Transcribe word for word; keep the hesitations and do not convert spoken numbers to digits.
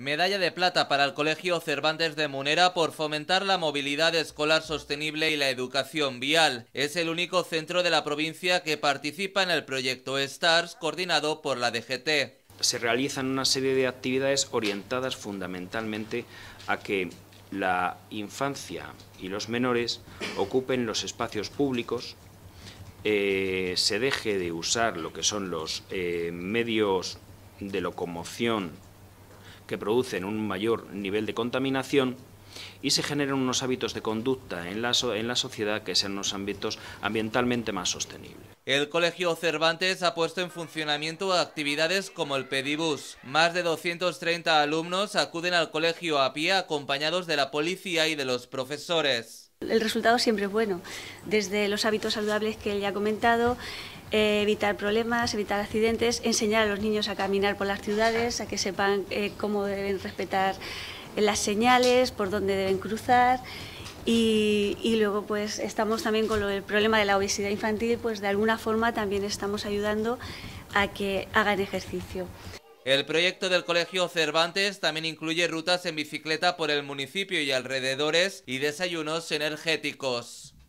Medalla de plata para el Colegio Cervantes de Munera por fomentar la movilidad escolar sostenible y la educación vial. Es el único centro de la provincia que participa en el proyecto STARS, coordinado por la D G T. Se realizan una serie de actividades orientadas fundamentalmente a que la infancia y los menores ocupen los espacios públicos, eh, se deje de usar lo que son los eh, medios de locomoción que producen un mayor nivel de contaminación y se generen unos hábitos de conducta en la, so en la sociedad que sean unos ámbitos ambientalmente más sostenibles. El Colegio Cervantes ha puesto en funcionamiento actividades como el Pedibus. Más de doscientos treinta alumnos acuden al colegio a pie acompañados de la policía y de los profesores. El resultado siempre es bueno, desde los hábitos saludables que él ya ha comentado, eh, evitar problemas, evitar accidentes, enseñar a los niños a caminar por las ciudades, a que sepan eh, cómo deben respetar las señales, por dónde deben cruzar. Y, y luego pues estamos también con lo del problema de la obesidad infantil, pues de alguna forma también estamos ayudando a que hagan ejercicio. El proyecto del Colegio Cervantes también incluye rutas en bicicleta por el municipio y alrededores y desayunos energéticos.